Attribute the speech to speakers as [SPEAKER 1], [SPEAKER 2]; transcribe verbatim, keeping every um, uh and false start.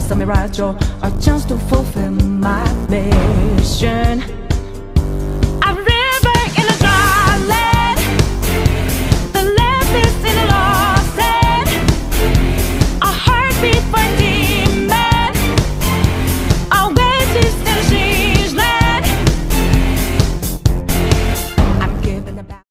[SPEAKER 1] promise of me right, Joe, a chance to fulfill my mission.